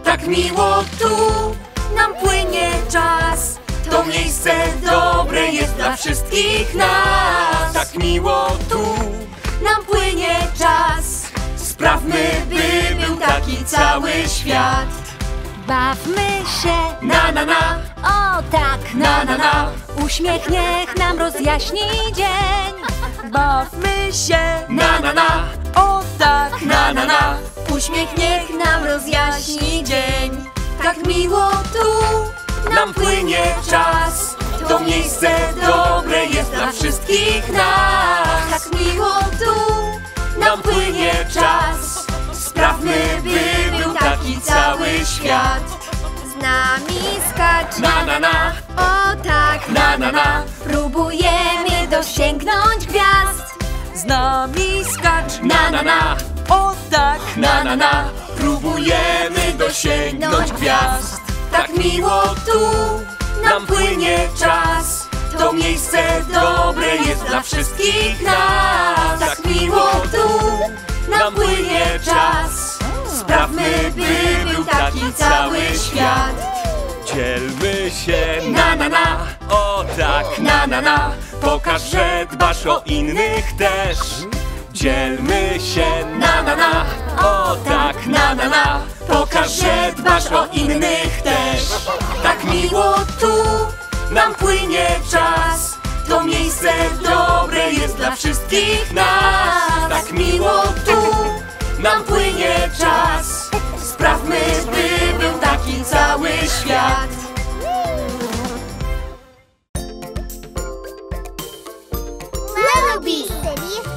Tak miło tu nam płynie czas. To miejsce dobre jest dla wszystkich nas. Tak miło tu nam płynie czas. Sprawmy, by był taki cały świat. Bawmy się, Na na na, o tak, na na na. uśmiech niech nam rozjaśni dzień. Bawmy się, Na na na, o tak, na na na. uśmiech niech nam rozjaśni dzień. Tak miło tu Nam płynie czas. To miejsce dobre jest dla wszystkich nas. tak miło tu Nam płynie czas. Sprawmy, by był taki cały świat. z nami skacz. Na na na, O tak, na na na. próbujemy dosięgnąć gwiazd. Z nami skacz. Na na na, O tak, na na na. Próbujemy dosięgnąć gwiazd. Tak miło tu nam płynie czas. To miejsce dobre jest dla wszystkich nas. Tak miło tu nam płynie czas. Sprawmy, by był taki cały świat. Dzielmy się na na na, o tak, na na na. Pokaż, że dbasz o innych też. Dzielmy się na na na, o tak, na na na. Pokaż, że dbasz o innych też. Tak miło tu nam płynie czas. To miejsce dobre jest dla wszystkich nas. Tak miło tu nam płynie czas. Sprawmy, by był taki cały świat. Lullaby City